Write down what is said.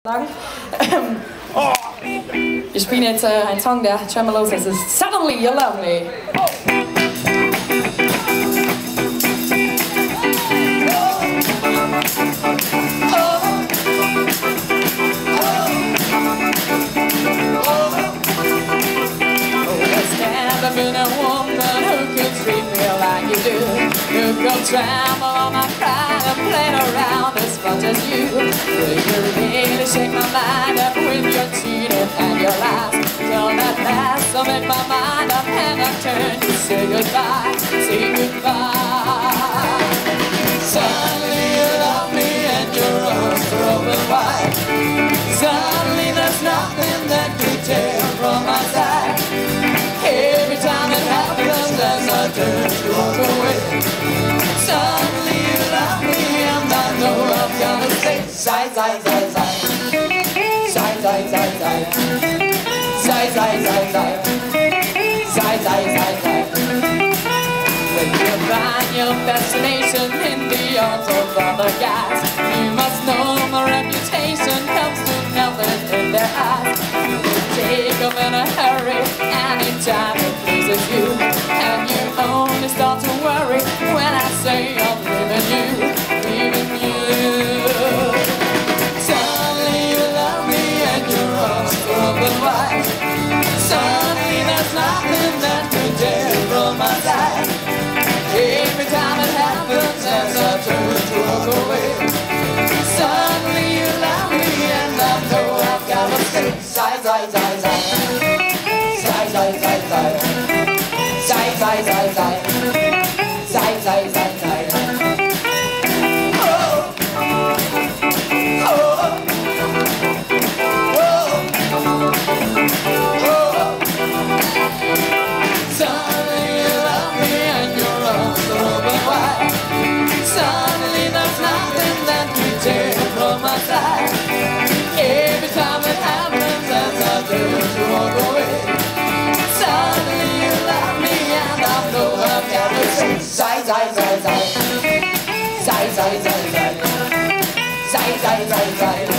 Danke. Wir spielen jetzt einen Song, der Tremolos, das ist Suddenly You Love Me. Been a woman who could treat me like you do, who could trample on my pride and play around as much as you. Will you really shake my mind up with your cheating and your lies? Till that last I'll make my mind up and I turn to say goodbye, say goodbye. Suddenly you love me and your arms are open wide. Suddenly there's nothing that could tear from my side. Every time it happens as I turn to walk away, suddenly you love me and I know I've got to say sigh, sigh, sigh, sigh. Sigh, sigh, sigh, sigh. Sigh, sigh, sigh, sigh. Sigh, sigh, sigh, sigh. When you find your destination in the arms of other guys, you must know my reputation comes to nothing in their eyes. Take them in a hurry anytime it pleases you, and you only start to worry when I say I'm leaving you, leaving you. Suddenly you love me and your arms are open wide. Suddenly there's nothing that could tear from my side. Every time it happens as I turn to walk away, suddenly you love me and I know I've got to stay. Sigh, sigh, sigh, sigh. Sigh, sigh, sigh, sigh. Sigh, sigh, sigh, sigh. Sigh, sigh, sigh, sigh. Oh, oh, oh, oh. Suddenly you love me and your arms are open wide. Suddenly there's nothing that can tear from my side. Every time it happens as I turn to walk away, suddenly you love me and I know I've got to say sigh, sigh, sigh, sigh. Sigh, sigh, sigh, sigh. Sigh, sigh, sigh, sigh.